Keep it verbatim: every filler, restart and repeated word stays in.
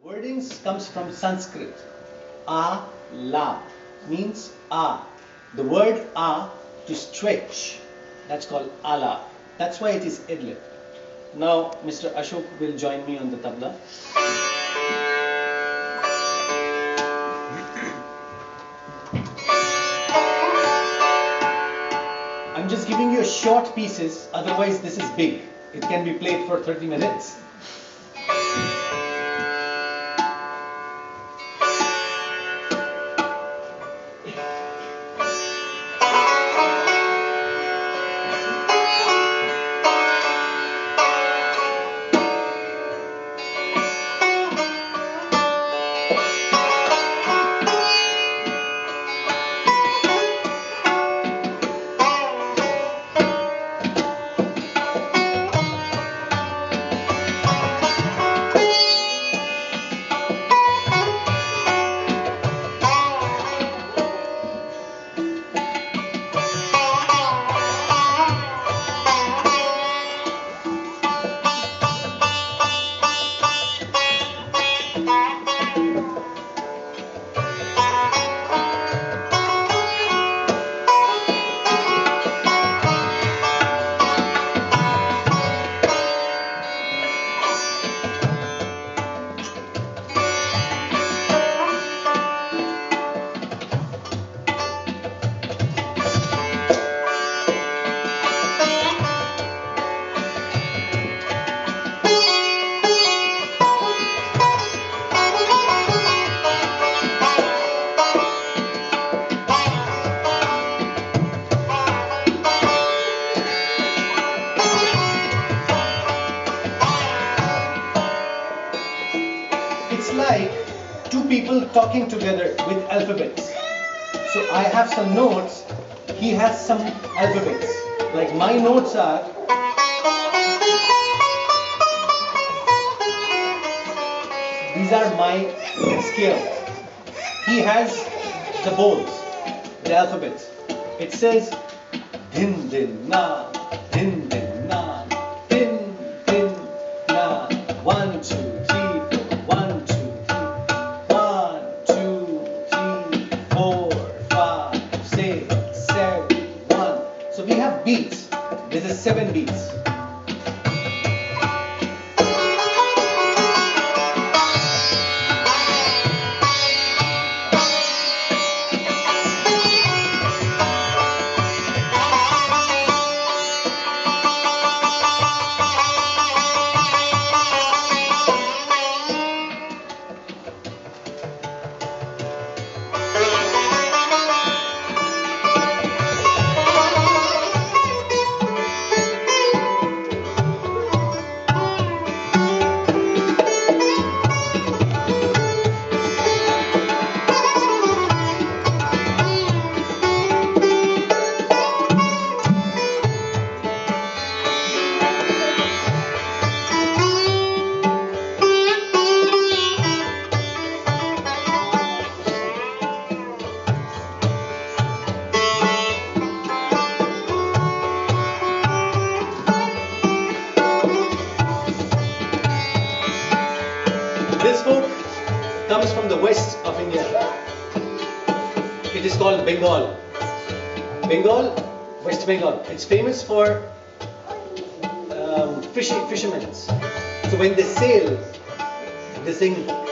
Wordings comes from Sanskrit. A, la means a. The word a to stretch, that's called ala. That's why it is idlib. Now Mister Ashok will join me on the tabla. I'm just giving you short pieces, otherwise this is big. It can be played for thirty minutes. It's like two people talking together with alphabets. So I have some notes, he has some alphabets. Like my notes are these are my scales. He has the bowls, the alphabets. It says din din na, din din na, din din na. One, two, three, four. One, two, three. One, two, three, four, five, six, seven, one. So we have beats. This is seven beats. This folk comes from the west of India. It is called Bengal. Bengal, West Bengal. It's famous for um, fishing, fishermen. So when they sail, they sing